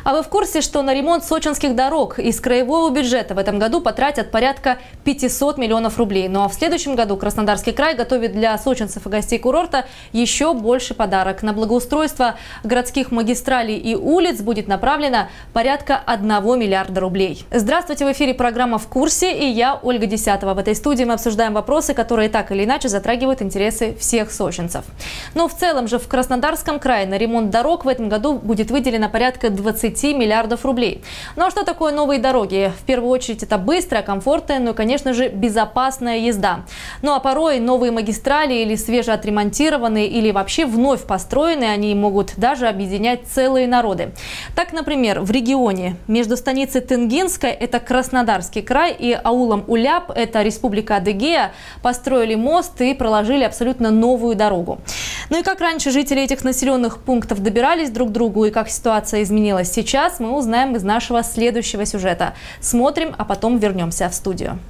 А вы в курсе, что на ремонт сочинских дорог из краевого бюджета в этом году потратят порядка 500 миллионов рублей? Ну а в следующем году Краснодарский край готовит для сочинцев и гостей курорта еще больше подарок. На благоустройство городских магистралей и улиц будет направлено порядка 1 миллиарда рублей. Здравствуйте, в эфире программа «В курсе» и я, Ольга Десятова. В этой студии мы обсуждаем вопросы, которые так или иначе затрагивают интересы всех сочинцев. Но в целом же в Краснодарском крае на ремонт дорог в этом году будет выделено порядка 20 миллиардов рублей. Ну а что такое новые дороги? В первую очередь это быстрая, комфортная, но, конечно же, безопасная езда. Ну а порой новые магистрали или свежеотремонтированные, или вообще вновь построенные, они могут даже объединять целые народы. Так, например, в регионе между станицей Тенгинской, это Краснодарский край, и аулом Уляп, это Республика Адыгея, построили мост и проложили абсолютно новую дорогу. Ну и как раньше жители этих населенных пунктов добирались друг к другу и как ситуация изменилась сейчас, мы узнаем из нашего следующего сюжета. Смотрим, а потом вернемся в студию.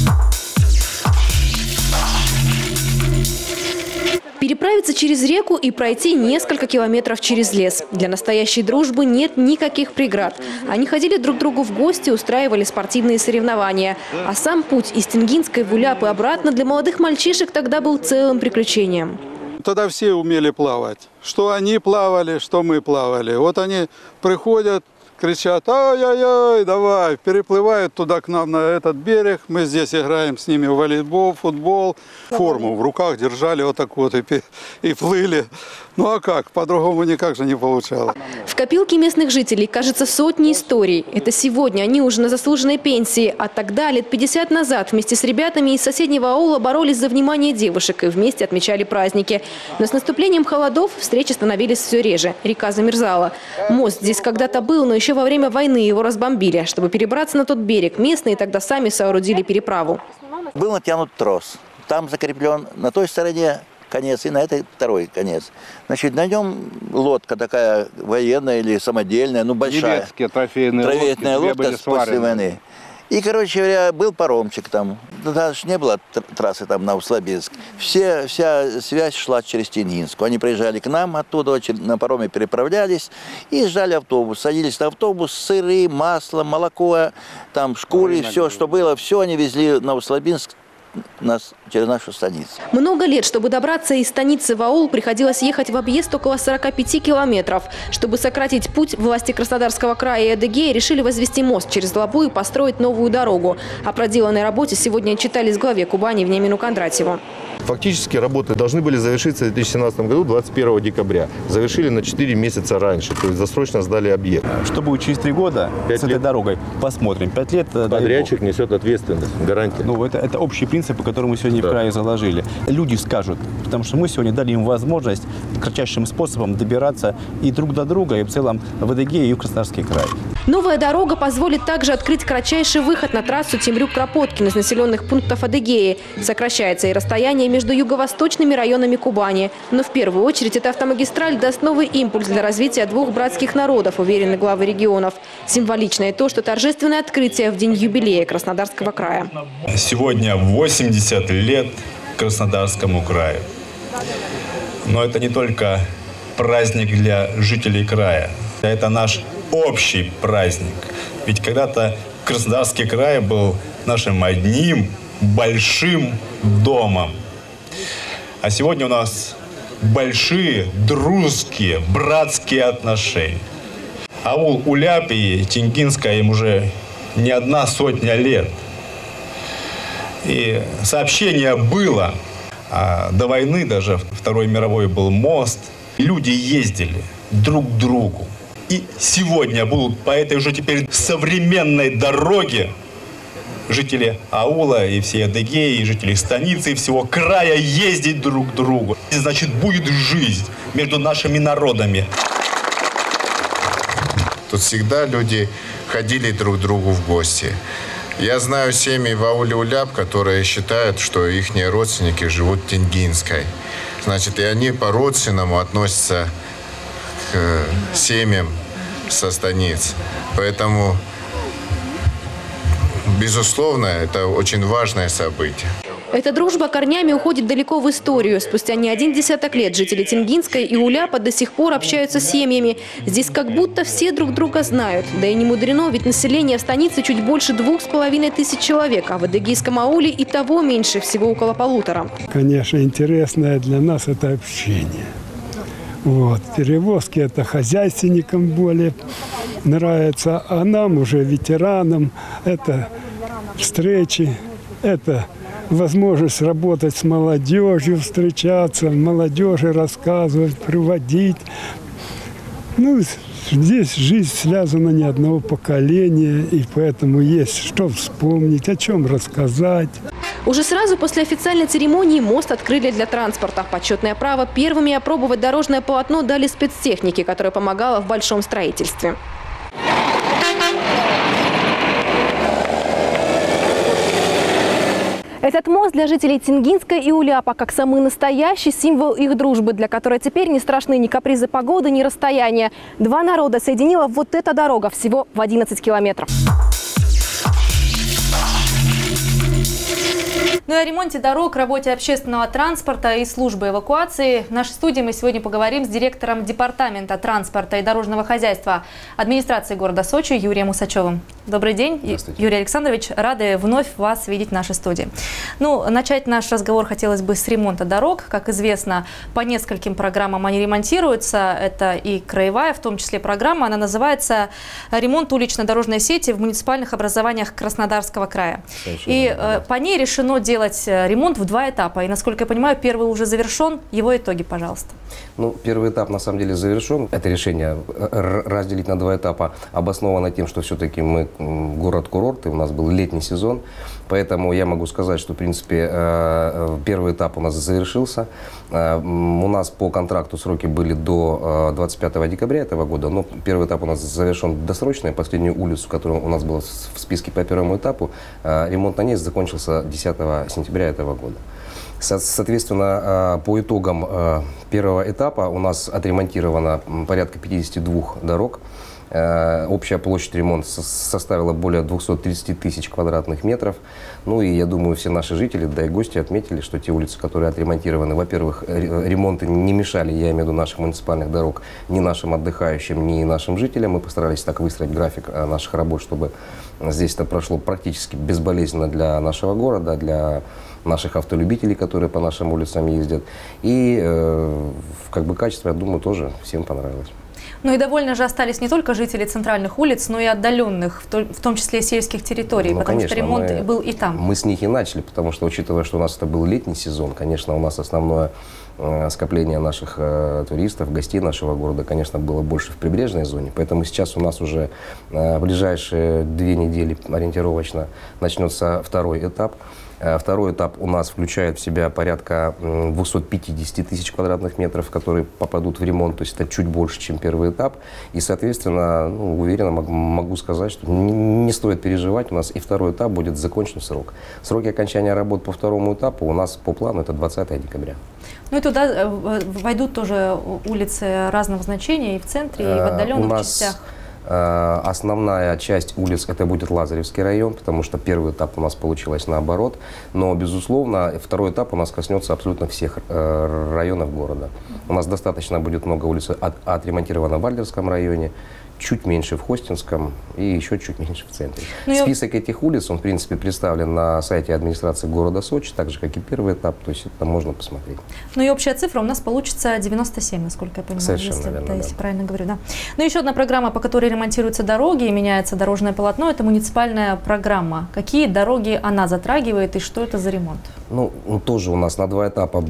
Переправиться через реку и пройти несколько километров через лес. Для настоящей дружбы нет никаких преград. Они ходили друг к другу в гости, устраивали спортивные соревнования. А сам путь из Тенгинской в Уляп и обратно для молодых мальчишек тогда был целым приключением. Тогда все умели плавать. Что они плавали, что мы плавали. Вот они приходят, кричат: ай-яй-яй, давай, переплывают туда к нам на этот берег. Мы здесь играем с ними в волейбол, футбол. Форму в руках держали вот так вот и плыли. Ну а как? По-другому никак же не получалось. В копилке местных жителей, кажется, сотни историй. Это сегодня они уже на заслуженной пенсии. А тогда, лет 50 назад, вместе с ребятами из соседнего аула боролись за внимание девушек и вместе отмечали праздники. Но с наступлением холодов встречи становились все реже. Река замерзала. Мост здесь когда-то был, но еще во время войны его разбомбили. Чтобы перебраться на тот берег, местные тогда сами соорудили переправу. Был натянут трос. Там закреплен на той стороне конец и на этой второй конец. Значит, на нем лодка такая военная или самодельная, ну большая. Немецкие трофейные лодка после войны. И, короче говоря, был паромчик там. Тогда же не было трассы там на Услабинск. Вся связь шла через Тенгинскую. Они приезжали к нам оттуда, на пароме переправлялись и ждали автобус. Садились на автобус, сыры, масло, молоко, там шкуры, все, что было, все они везли на Услабинск через нашу станицу. Много лет, чтобы добраться из станицы в аул, приходилось ехать в объезд около 45 километров. Чтобы сократить путь, власти Краснодарского края и Адыгеи решили возвести мост через Лабу и построить новую дорогу. О проделанной работе сегодня читали с главе Кубани Вениамину Кондратьеву. Фактически работы должны были завершиться в 2017 году 21 декабря. Завершили на 4 месяца раньше, то есть досрочно сдали объект. Что будет через 3 года с этой дорогой? Посмотрим. 5 лет. Подрядчик несет ответственность, гарантия. Ну, это общий принцип, по которому мы сегодня в крае заложили. Люди скажут, потому что мы сегодня дали им возможность кратчайшим способом добираться и друг до друга, и в целом в Адыгею и в Краснодарский край. Новая дорога позволит также открыть кратчайший выход на трассу Темрюк-Кропоткин из населенных пунктов Адыгеи. Сокращается и расстояние между юго-восточными районами Кубани. Но в первую очередь эта автомагистраль даст новый импульс для развития двух братских народов, уверены главы регионов. Символично и то, что торжественное открытие в день юбилея Краснодарского края. Сегодня 80 лет Краснодарскому краю. Но это не только праздник для жителей края. Это наш общий праздник. Ведь когда-то Краснодарский край был нашим одним большим домом. А сегодня у нас большие дружеские, братские отношения. Аул Уляп и Тенгинская им уже не 100 лет. И сообщение было. А до войны даже Второй мировой был мост. Люди ездили друг к другу. И сегодня будут по этой уже теперь современной дороге жители аула и всей Адыгеи, и жители станицы, и всего края ездить друг к другу. Значит, будет жизнь между нашими народами. Тут всегда люди ходили друг к другу в гости. Я знаю семьи в ауле Уляп, которые считают, что их родственники живут в Тенгинской. Значит, и они по-родственному относятся к семьям со станиц. Поэтому, безусловно, это очень важное событие. Эта дружба корнями уходит далеко в историю. Спустя не один десяток лет жители Тенгинской и Уляпа до сих пор общаются с семьями. Здесь как будто все друг друга знают. Да и не мудрено, ведь население в станице чуть больше 2500 человек, а в адыгейском ауле и того меньше, всего около 1,5. Конечно, интересное для нас это общение. Вот. Перевозки это хозяйственникам более нравится, а нам уже, ветеранам, это встречи, это возможность работать с молодежью, встречаться, молодежи рассказывать, приводить. Ну, здесь жизнь связана не одного поколения, и поэтому есть что вспомнить, о чем рассказать. Уже сразу после официальной церемонии мост открыли для транспорта. Почетное право первыми опробовать дорожное полотно дали спецтехнике, которая помогала в большом строительстве. Этот мост для жителей Тенгинской и Уляпа как самый настоящий символ их дружбы, для которой теперь не страшны ни капризы погоды, ни расстояния. Два народа соединила вот эта дорога всего в 11 километров. Ну и о ремонте дорог, работе общественного транспорта и службы эвакуации. В нашей студии мы сегодня поговорим с директором Департамента транспорта и дорожного хозяйства администрации города Сочи Юрием Усачевым. Добрый день, Юрий Александрович. Рады вновь вас видеть в нашей студии. Ну, начать наш разговор хотелось бы с ремонта дорог. Как известно, по нескольким программам они ремонтируются. Это и краевая, в том числе программа. Она называется «Ремонт улично-дорожной сети в муниципальных образованиях Краснодарского края». И по ней решено делать ремонт в 2 этапа. И, насколько я понимаю, первый уже завершен. Его итоги, пожалуйста. Ну, первый этап на самом деле завершен. Это решение разделить на 2 этапа обосновано тем, что все-таки мы город-курорт, и у нас был летний сезон. Поэтому я могу сказать, что, в принципе, первый этап у нас завершился. У нас по контракту сроки были до 25 декабря этого года, но первый этап у нас завершен досрочно. Последнюю улицу, которая у нас была в списке по первому этапу, ремонт на ней закончился 10 сентября этого года. Соответственно, по итогам первого этапа у нас отремонтировано порядка 52 дорог. Общая площадь ремонта составила более 230 тысяч квадратных метров. Ну и я думаю, все наши жители, да и гости отметили, что те улицы, которые отремонтированы, во-первых, ремонты не мешали, я имею в виду наших муниципальных дорог, ни нашим отдыхающим, ни нашим жителям. Мы постарались так выстроить график наших работ, чтобы здесь это прошло практически безболезненно для нашего города, для наших автолюбителей, которые по нашим улицам ездят. И как бы качество, я думаю, тоже всем понравилось. Ну и довольно же остались не только жители центральных улиц, но и отдаленных, в том числе сельских территорий, потому конечно, что ремонт был и там. Мы с них и начали, потому что, учитывая, что у нас это был летний сезон, конечно, у нас основное скопление наших туристов, гостей нашего города, конечно, было больше в прибрежной зоне. Поэтому сейчас у нас уже в ближайшие 2 недели ориентировочно начнется второй этап. Второй этап у нас включает в себя порядка 250 тысяч квадратных метров, которые попадут в ремонт, то есть это чуть больше, чем первый этап. И, соответственно, уверенно могу сказать, что не стоит переживать, у нас и второй этап будет закончен в срок. Сроки окончания работ по второму этапу у нас по плану это 20 декабря. Ну и туда войдут тоже улицы разного значения и в центре, и в отдаленных частях. Основная часть улиц это будет Лазаревский район, потому что первый этап у нас получилось наоборот. Но, безусловно, второй этап у нас коснется абсолютно всех районов города. У нас достаточно будет много улиц отремонтировано в Вальдерском районе, чуть меньше в Хостинском и еще чуть меньше в центре. Список этих улиц, он, в принципе, представлен на сайте администрации города Сочи, так же, как и первый этап, то есть это можно посмотреть. Ну и общая цифра у нас получится 97, насколько я понимаю, если правильно говорю. Да. Ну еще одна программа, по которой ремонтируются дороги и меняется дорожное полотно, это муниципальная программа. Какие дороги она затрагивает и что это за ремонт? Ну, тоже у нас на 2 этапа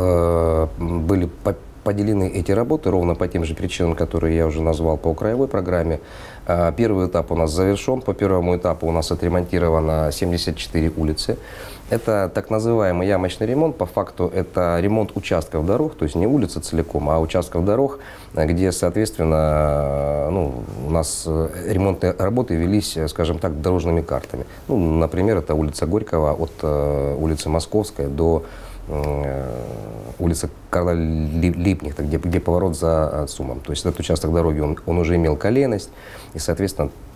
были поделены эти работы ровно по тем же причинам, которые я уже назвал по краевой программе. Первый этап у нас завершен. По первому этапу у нас отремонтировано 74 улицы. Это так называемый ямочный ремонт. По факту это ремонт участков дорог, то есть не улицы целиком, а участков дорог, где, соответственно, у нас ремонтные работы велись, скажем так, дорожными картами. Ну, например, это улица Горького от улицы Московской до улица Карла Липнихта, где поворот за ЦУМом. То есть этот участок дороги, он уже имел колейность, и, соответственно,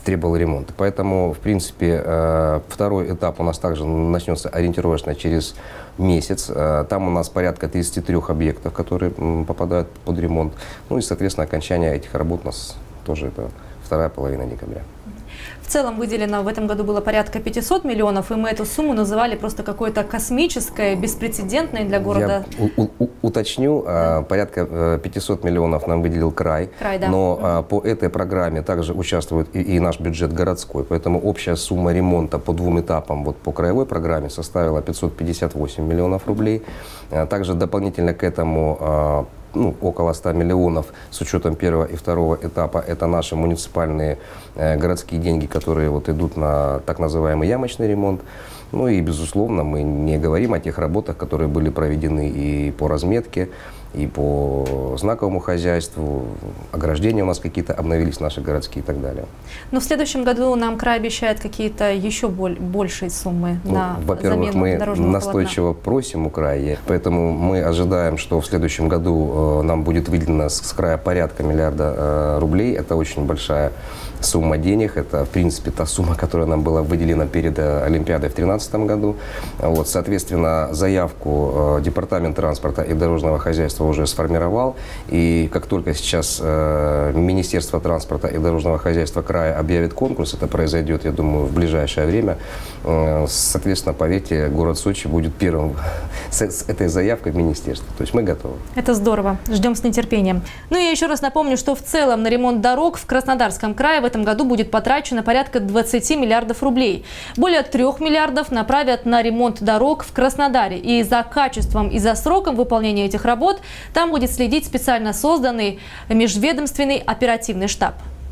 требовал ремонта. Поэтому, в принципе, второй этап у нас также начнется ориентировочно через месяц. Там у нас порядка 33 объектов, которые попадают под ремонт. Ну и, соответственно, окончание этих работ у нас тоже это вторая половина декабря. В целом выделено в этом году было порядка 500 миллионов, и мы эту сумму называли просто какой-то космической, беспрецедентной для города. Я уточню, порядка 500 миллионов нам выделил край, да. Но по этой программе также участвует и наш бюджет городской, поэтому общая сумма ремонта по двум этапам вот по краевой программе составила 558 миллионов рублей. Также дополнительно к этому около 100 миллионов с учетом первого и второго этапа. Это наши муниципальные городские деньги, которые вот идут на так называемый ямочный ремонт. Ну и, безусловно, мы не говорим о тех работах, которые были проведены и по разметке, и по знаковому хозяйству, ограждения у нас какие-то обновились, наши городские и так далее. Но в следующем году нам край обещает какие-то еще большие суммы на во-первых, замену мы дорожного настойчиво просим у края, поэтому мы ожидаем, что в следующем году нам будет выделено с края порядка миллиарда рублей. Это очень большая сумма денег. Это, в принципе, та сумма, которая нам была выделена перед Олимпиадой в 2013 году. Вот, соответственно, заявку Департамент транспорта и дорожного хозяйства уже сформировал. И как только сейчас Министерство транспорта и дорожного хозяйства края объявит конкурс, это произойдет, я думаю, в ближайшее время, соответственно, поверьте, город Сочи будет первым с этой заявкой в министерство. То есть мы готовы. Это здорово. Ждем с нетерпением. Ну и я еще раз напомню, что в целом на ремонт дорог в Краснодарском крае в этом году будет потрачено порядка 20 миллиардов рублей. Более 3 миллиардов направят на ремонт дорог в Краснодаре. И за качеством и за сроком выполнения этих работ там будет следить специально созданный межведомственный оперативный штаб.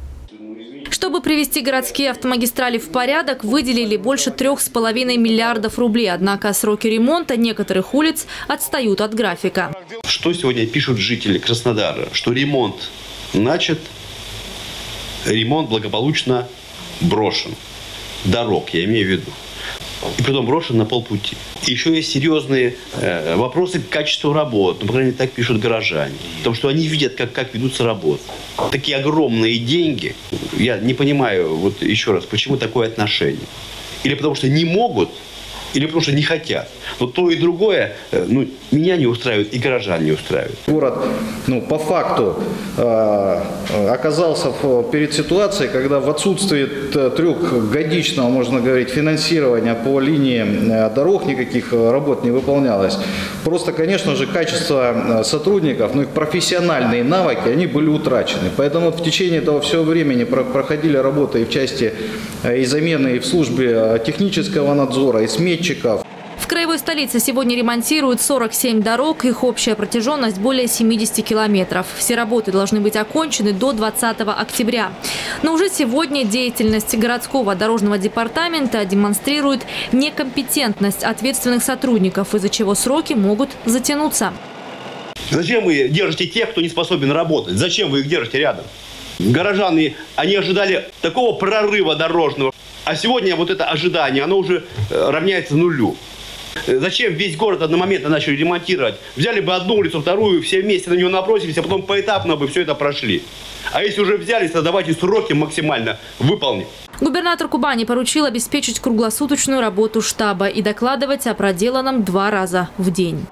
Чтобы привести городские автомагистрали в порядок, выделили больше 3,5 миллиардов рублей. Однако сроки ремонта некоторых улиц отстают от графика. Что сегодня пишут жители Краснодара? Что ремонт начат, ремонт благополучно брошен. Дорог, я имею в виду. И притом брошен на полпути. Еще есть серьезные вопросы к качеству работ. Ну, по крайней мере, так пишут горожане. Потому что они видят, как ведутся работы. Такие огромные деньги. Я не понимаю, вот еще раз, почему такое отношение. Или потому что не могут, или потому что не хотят. Но то и другое меня не устраивает и горожан не устраивает. Город по факту оказался перед ситуацией, когда в отсутствии трехгодичного, можно говорить, финансирования по линии дорог никаких работ не выполнялось. Просто, конечно же, качество сотрудников, их профессиональные навыки, они были утрачены. Поэтому в течение этого всего времени проходили работы и в части и замены, и в службе технического надзора, и сметчиков. В краевой столице сегодня ремонтируют 47 дорог. Их общая протяженность более 70 километров. Все работы должны быть окончены до 20 октября. Но уже сегодня деятельность городского дорожного департамента демонстрирует некомпетентность ответственных сотрудников, из-за чего сроки могут затянуться. Зачем вы держите тех, кто не способен работать? Зачем вы их держите рядом? Горожане, они ожидали такого прорыва дорожного. А сегодня вот это ожидание, оно уже равняется нулю. Зачем весь город одномоментно начали ремонтировать? Взяли бы одну улицу, вторую, все вместе на нее набросились, а потом поэтапно бы все это прошли. А если уже взялись, то давайте сроки максимально выполнить. Губернатор Кубани поручил обеспечить круглосуточную работу штаба и докладывать о проделанном 2 раза в день.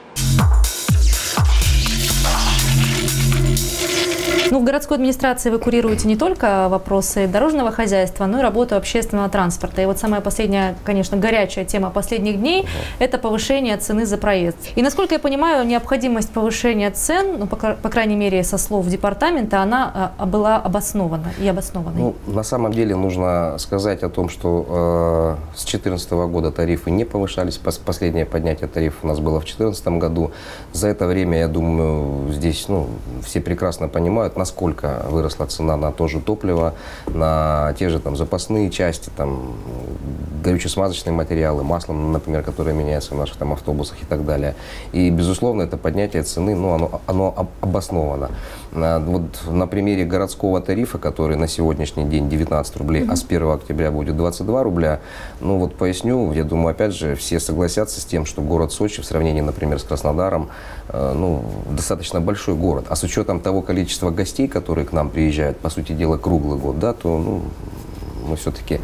В городской администрации вы курируете не только вопросы дорожного хозяйства, но и работу общественного транспорта. И вот самая последняя, конечно, горячая тема последних дней – это повышение цены за проезд. И, насколько я понимаю, необходимость повышения цен, по крайней мере, со слов департамента, она была обоснована и обоснованной. На самом деле нужно сказать о том, что с 2014 года тарифы не повышались. Последнее поднятие тарифов у нас было в 2014 году. За это время, я думаю, здесь все прекрасно понимают, насколько выросла цена на то же топливо, на те же запасные части, горюче-смазочные материалы, масло, например, которое меняется в наших автобусах и так далее. И, безусловно, это поднятие цены, оно обосновано. Вот на примере городского тарифа, который на сегодняшний день 19 рублей, а с 1 октября будет 22 рубля, поясню, я думаю, опять же, все согласятся с тем, что город Сочи в сравнении, например, с Краснодаром, достаточно большой город. А с учетом того количества гостей, которые к нам приезжают, по сути дела, круглый год, то Мы все-таки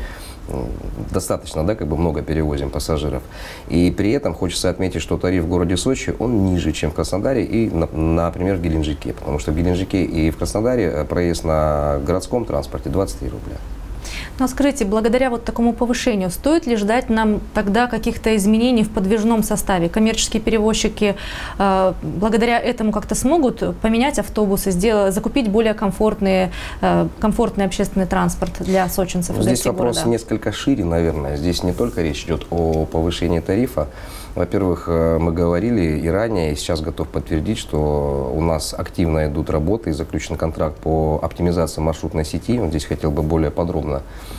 достаточно, да, как бы много перевозим пассажиров. И при этом хочется отметить, что тариф в городе Сочи, он ниже, чем в Краснодаре и, например, в Геленджике. Потому что в Геленджике и в Краснодаре проезд на городском транспорте 23 рубля. Но скажите, благодаря вот такому повышению, стоит ли ждать нам тогда каких-то изменений в подвижном составе? Коммерческие перевозчики благодаря этому как-то смогут поменять автобусы, закупить более комфортный общественный транспорт для сочинцев? Здесь вопрос несколько шире, наверное. Здесь не только речь идет о повышении тарифа. Во-первых, мы говорили и ранее, и сейчас готов подтвердить, что у нас активно идут работы и заключен контракт по оптимизации маршрутной сети. Вот здесь хотел бы более подробно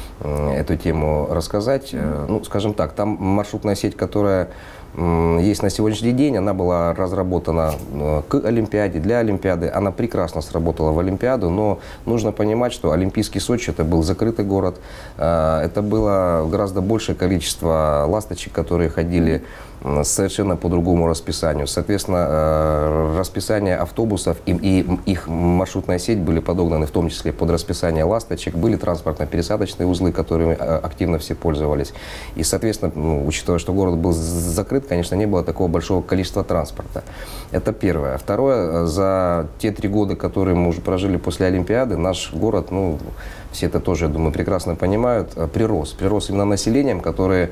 эту тему рассказать. Ну, скажем так, там маршрутная сеть, которая есть на сегодняшний день, она была разработана к Олимпиаде, для Олимпиады. Она прекрасно сработала в Олимпиаду, но нужно понимать, что Олимпийский Сочи — это был закрытый город. Это было гораздо большее количество ласточек, которые ходили совершенно по другому расписанию. Соответственно, расписание автобусов и их маршрутная сеть были подогнаны в том числе под расписание ласточек. Были транспортно-пересадочные узлы, которыми активно все пользовались. И, соответственно, учитывая, что город был закрыт, конечно, не было такого большого количества транспорта. Это первое. Второе, за те 3 года, которые мы уже прожили после Олимпиады, наш город, ну, все это тоже, я думаю, прекрасно понимают, прирос. Прирос именно населением, которые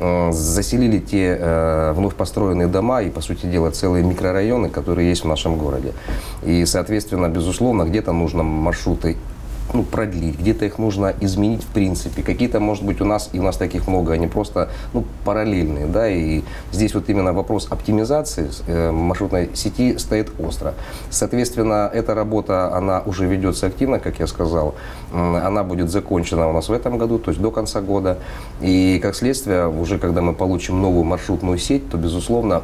заселили те вновь построенные дома и, по сути дела, целые микрорайоны, которые есть в нашем городе. И, соответственно, безусловно, где-то нужно маршруты продлить, где-то их нужно изменить в принципе. Какие-то, может быть, у нас таких много, они просто параллельные, да, и здесь вот именно вопрос оптимизации маршрутной сети стоит остро. Соответственно, эта работа, она уже ведется активно, как я сказал, она будет закончена у нас в этом году, то есть до конца года, и как следствие, уже когда мы получим новую маршрутную сеть, то, безусловно,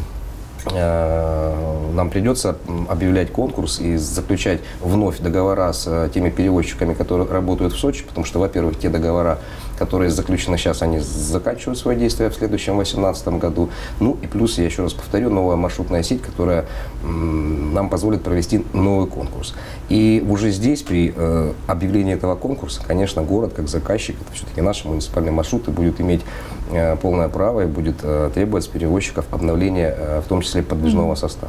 нам придется объявлять конкурс и заключать вновь договора с теми перевозчиками, которые работают в Сочи, потому что, во-первых, те договора, которые заключены сейчас, они заканчивают свои действия в следующем 2018 году. Ну и плюс, я еще раз повторю, новая маршрутная сеть, которая нам позволит провести новый конкурс. И уже здесь, при объявлении этого конкурса, конечно, город как заказчик, это все-таки наши муниципальные маршруты, будет иметь полное право и будет требовать с перевозчиков обновления, в том числе подвижного состава.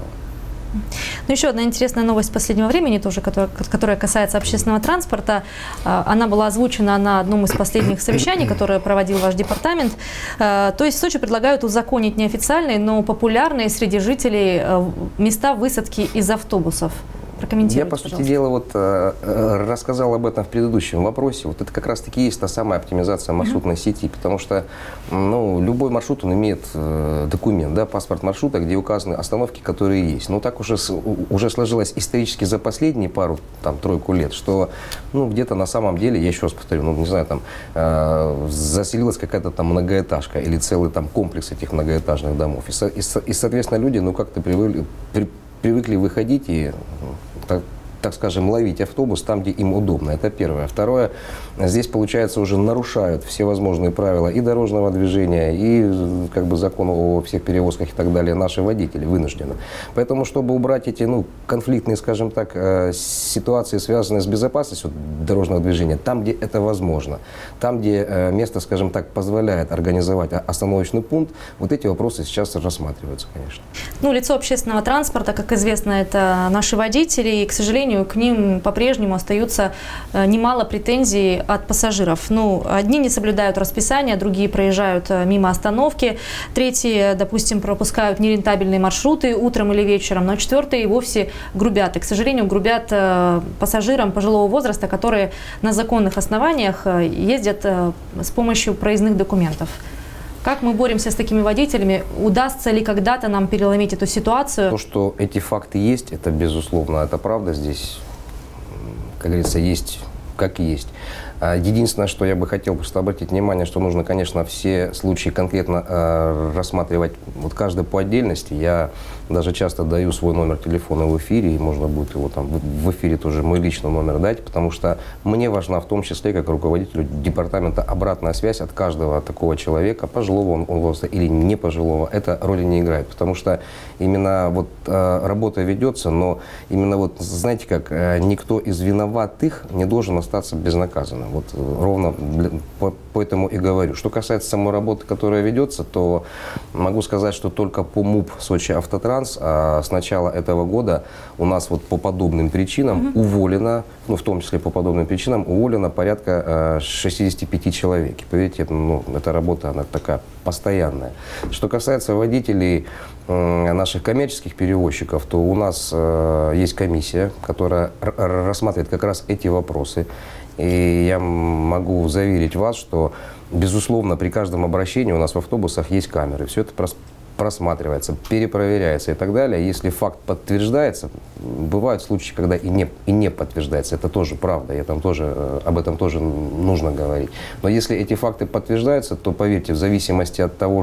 Ну, еще одна интересная новость последнего времени, тоже, которая касается общественного транспорта. Она была озвучена на одном из последних совещаний, которое проводил ваш департамент. То есть в Сочи предлагают узаконить неофициальные, но популярные среди жителей места высадки из автобусов. Я, по сути дела, рассказал об этом в предыдущем вопросе. Вот это как раз-таки есть та самая оптимизация маршрутной сети, потому что любой маршрут, он имеет документ, да, паспорт маршрута, где указаны остановки, которые есть. Но так уже сложилось исторически за последние тройку лет, что где-то на самом деле, я еще раз повторю, не знаю, заселилась какая-то многоэтажка или целый комплекс этих многоэтажных домов. И соответственно, люди как-то привыкли выходить и, так скажем, ловить автобус там, где им удобно. Это первое. Второе, здесь, получается, уже нарушают все возможные правила и дорожного движения, и закон о всех перевозках и так далее наши водители вынуждены. Поэтому, чтобы убрать эти конфликтные, скажем так, ситуации, связанные с безопасностью дорожного движения, там, где это возможно, там, где место, скажем так, позволяет организовать остановочный пункт, вот эти вопросы сейчас рассматриваются, конечно. Лицо общественного транспорта, как известно, это наши водители, и, к сожалению, к ним по-прежнему остаются немало претензий от пассажиров. Одни не соблюдают расписание, другие проезжают мимо остановки, третьи, допустим, пропускают нерентабельные маршруты утром или вечером, но четвертые и вовсе грубят. И, к сожалению, грубят пассажирам пожилого возраста, которые на законных основаниях ездят с помощью проездных документов. Как мы боремся с такими водителями? Удастся ли когда-то нам переломить эту ситуацию? То, что эти факты есть, это безусловно, это правда. Здесь, как говорится, есть как есть. Единственное, что я бы хотел просто обратить внимание, что нужно, конечно, все случаи конкретно рассматривать каждый по отдельности. Я даже часто даю свой номер телефона в эфире, и можно будет его в эфире тоже мой личный номер дать, потому что мне важна в том числе, как руководителю департамента, обратная связь от каждого такого человека, пожилого он возраста или не пожилого, это роли не играет, потому что именно работа ведется, но именно знаете как, никто из виноватых не должен остаться безнаказанным. Вот ровно поэтому и говорю. Что касается самой работы, которая ведется, то могу сказать, что только по МУП «Сочи Автотранс» с начала этого года у нас вот по подобным причинам уволено, ну, в том числе по подобным причинам, уволено порядка 65 человек. И поверьте, ну, эта работа, она такая постоянная. Что касается водителей наших коммерческих перевозчиков, то у нас есть комиссия, которая рассматривает как раз эти вопросы. И я могу заверить вас, что, безусловно, при каждом обращении у нас в автобусах есть камеры. Все это просматривается, перепроверяется и так далее. Если факт подтверждается, бывают случаи, когда и не подтверждается. Это тоже правда, об этом тоже нужно говорить. Но если эти факты подтверждаются, то, поверьте, в зависимости от того,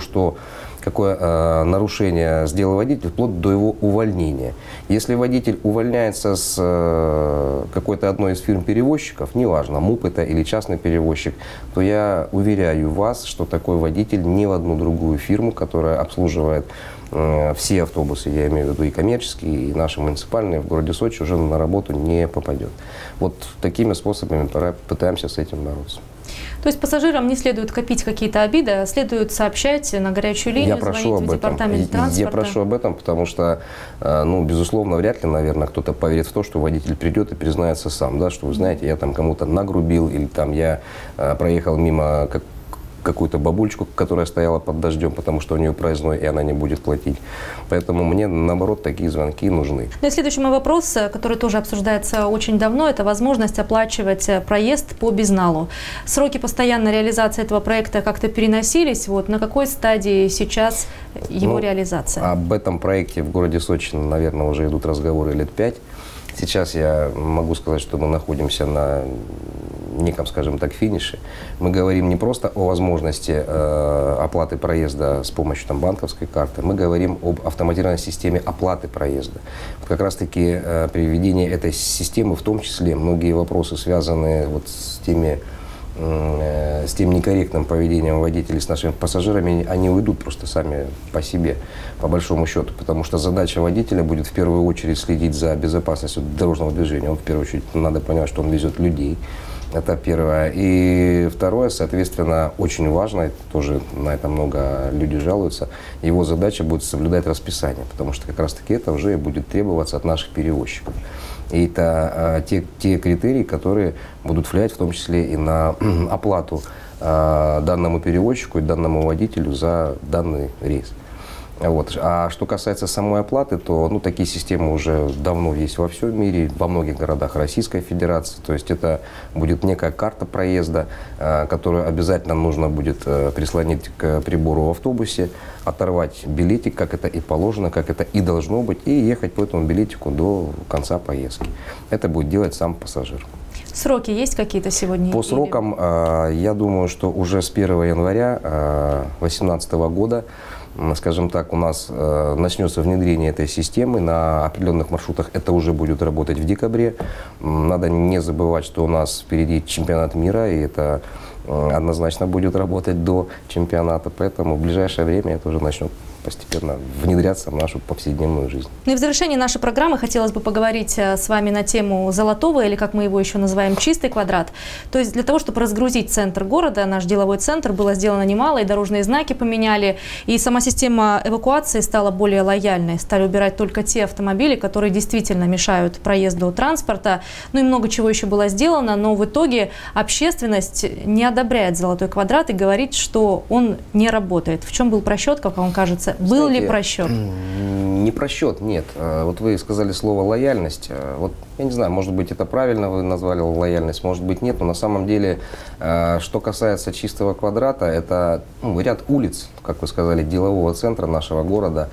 какое нарушение сделал водитель, вплоть до его увольнения. Если водитель увольняется с какой-то одной из фирм-перевозчиков, неважно, МУП это или частный перевозчик, то я уверяю вас, что такой водитель ни в одну другую фирму, которая обслуживает все автобусы, я имею в виду и коммерческие, и наши муниципальные в городе Сочи, уже на работу не попадет. Вот такими способами пытаемся с этим бороться. То есть пассажирам не следует копить какие-то обиды, а следует сообщать на горячую линию, звонить в департамент транспорта? Я прошу об этом, потому что, ну, безусловно, вряд ли, наверное, кто-то поверит в то, что водитель придет и признается сам, да, что, вы знаете, я там кому-то нагрубил, или там я проехал мимо какую-то бабульчику, которая стояла под дождем, потому что у нее проездной, и она не будет платить. Поэтому мне, наоборот, такие звонки нужны. Ну и следующий мой вопрос, который тоже обсуждается очень давно, это возможность оплачивать проезд по безналу. Сроки постоянной реализации этого проекта как-то переносились. Вот, на какой стадии сейчас его реализация? Об этом проекте в городе Сочи, наверное, уже идут разговоры лет 5. Сейчас я могу сказать, что мы находимся на неком, скажем так, финише. Мы говорим не просто о возможности оплаты проезда с помощью там, банковской карты, мы говорим об автоматизированной системе оплаты проезда. Как раз-таки при введении этой системы, в том числе, многие вопросы, связанные вот с тем некорректным поведением водителей с нашими пассажирами, они уйдут просто сами по себе, по большому счету. Потому что задача водителя будет в первую очередь следить за безопасностью дорожного движения. Он в первую очередь, надо понимать, что он везет людей. Это первое. И второе, соответственно, очень важно, тоже на это много людей жалуются, его задача будет соблюдать расписание, потому что как раз-таки это уже будет требоваться от наших перевозчиков. И это те критерии, которые будут влиять в том числе и на оплату данному перевозчику и данному водителю за данный рейс. Вот. А что касается самой оплаты, то такие системы уже давно есть во всем мире, во многих городах Российской Федерации. То есть это будет некая карта проезда, которую обязательно нужно будет прислонить к прибору в автобусе, оторвать билетик, как это и положено, как это и должно быть, и ехать по этому билетику до конца поездки. Это будет делать сам пассажир. Сроки есть какие-то сегодня? По срокам, я думаю, что уже с 1 января 2018 года, скажем так, у нас начнется внедрение этой системы на определенных маршрутах. Это уже будет работать в декабре. Надо не забывать, что у нас впереди чемпионат мира, и это однозначно будет работать до чемпионата. Поэтому в ближайшее время это уже начнет постепенно внедряться в нашу повседневную жизнь. Ну и в завершении нашей программы хотелось бы поговорить с вами на тему золотого, или как мы его еще называем, чистый квадрат. То есть для того, чтобы разгрузить центр города, наш деловой центр, было сделано немало, и дорожные знаки поменяли, и сама система эвакуации стала более лояльной. Стали убирать только те автомобили, которые действительно мешают проезду транспорта. Ну и много чего еще было сделано, но в итоге общественность не одобряет золотой квадрат и говорит, что он не работает. В чем был просчет, как вам кажется? Был ли просчет? Не просчет, нет. Вот вы сказали слово «лояльность». Вот, я не знаю, может быть, это правильно вы назвали лояльность, может быть, нет. Но на самом деле, что касается чистого квадрата, это ряд улиц, как вы сказали, делового центра нашего города,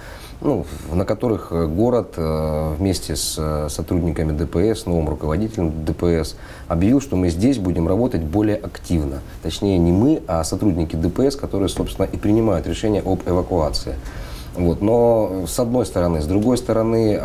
на которых город вместе с сотрудниками ДПС, новым руководителем ДПС, объявил, что мы здесь будем работать более активно. Точнее, не мы, а сотрудники ДПС, которые, собственно, и принимают решение об эвакуации. Вот. Но с одной стороны. С другой стороны,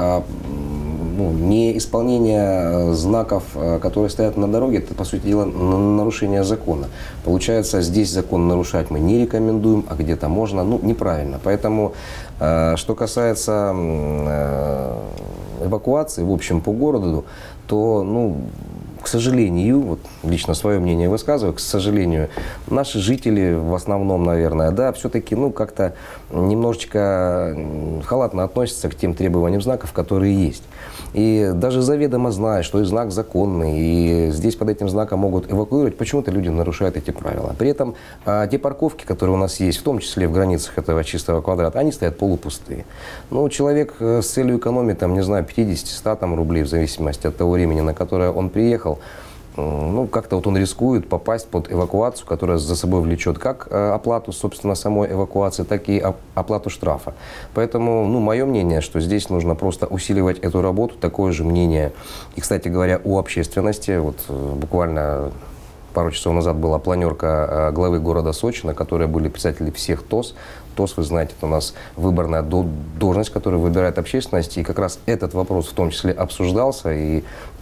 неисполнение знаков, которые стоят на дороге, это, по сути дела, нарушение закона. Получается, здесь закон нарушать мы не рекомендуем, а где-то можно, неправильно. Поэтому, что касается эвакуации, в общем, по городу, то, к сожалению, вот лично свое мнение высказываю, к сожалению, наши жители в основном, наверное, да, все-таки, ну, как-то немножечко халатно относятся к тем требованиям знаков, которые есть. И даже заведомо зная, что и знак законный, и здесь под этим знаком могут эвакуировать, почему-то люди нарушают эти правила. При этом те парковки, которые у нас есть, в том числе в границах этого чистого квадрата, они стоят полупустые. Ну, человек с целью экономии, там, не знаю, 50-100 там рублей, в зависимости от того времени, на которое он приехал, ну, как-то вот он рискует попасть под эвакуацию, которая за собой влечет как оплату, собственно, самой эвакуации, так и оплату штрафа. Поэтому, ну, мое мнение, что здесь нужно просто усиливать эту работу, такое же мнение. И, кстати говоря, у общественности, вот буквально пару часов назад была планерка главы города Сочи, на которой были представители всех ТОС. ТОС, вы знаете, это у нас выборная должность, которую выбирает общественность. И как раз этот вопрос в том числе обсуждался. И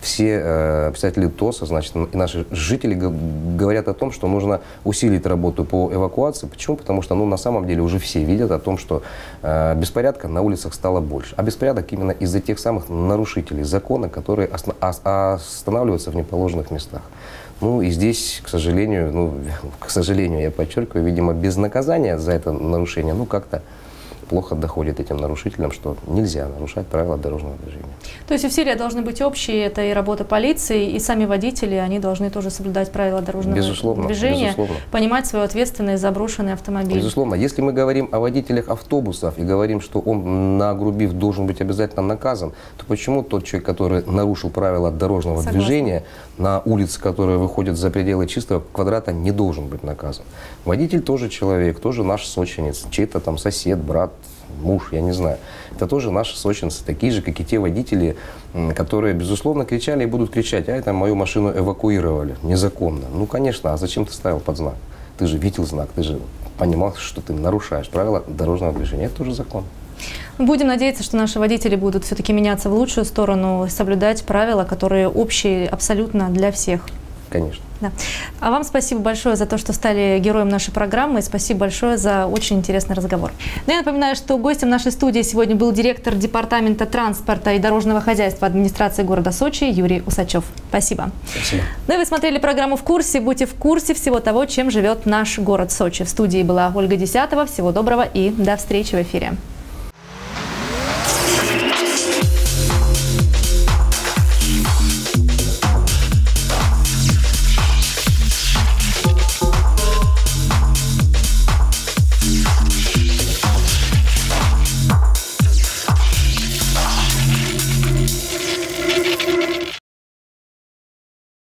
все представители ТОСа, значит, и наши жители говорят о том, что нужно усилить работу по эвакуации. Почему? Потому что, ну, на самом деле уже все видят о том, что беспорядка на улицах стало больше. А беспорядок именно из-за тех самых нарушителей закона, которые останавливаются в неположенных местах. Ну и здесь, к сожалению, я подчеркиваю, видимо, без наказания за это нарушение, ну как-то плохо доходит этим нарушителям, что нельзя нарушать правила дорожного движения. То есть усилия должны быть общие, это и работа полиции, и сами водители, они должны тоже соблюдать правила дорожного движения, безусловно. Понимать свою ответственность за брошенный автомобиль. Безусловно. Если мы говорим о водителях автобусов и говорим, что он, нагрубив, должен быть обязательно наказан, то почему тот человек, который нарушил правила дорожного движения на улице, которые выходят за пределы чистого квадрата, не должен быть наказан? Водитель тоже человек, тоже наш сочинец, чей-то там сосед, брат, муж, я не знаю. Это тоже наши сочинцы, такие же, как и те водители, которые, безусловно, кричали и будут кричать: а это мою машину эвакуировали незаконно. Ну, конечно, а зачем ты ставил под знак? Ты же видел знак, ты же понимал, что ты нарушаешь правила дорожного движения. Это тоже закон. Будем надеяться, что наши водители будут все-таки меняться в лучшую сторону, соблюдать правила, которые общие абсолютно для всех. Конечно. Да. А вам спасибо большое за то, что стали героем нашей программы, и спасибо большое за очень интересный разговор. Ну, я напоминаю, что гостем нашей студии сегодня был директор Департамента транспорта и дорожного хозяйства администрации города Сочи Юрий Усачев. Спасибо. Спасибо. Ну и вы смотрели программу «В курсе». Будьте в курсе всего того, чем живет наш город Сочи. В студии была Ольга Десятова. Всего доброго и до встречи в эфире.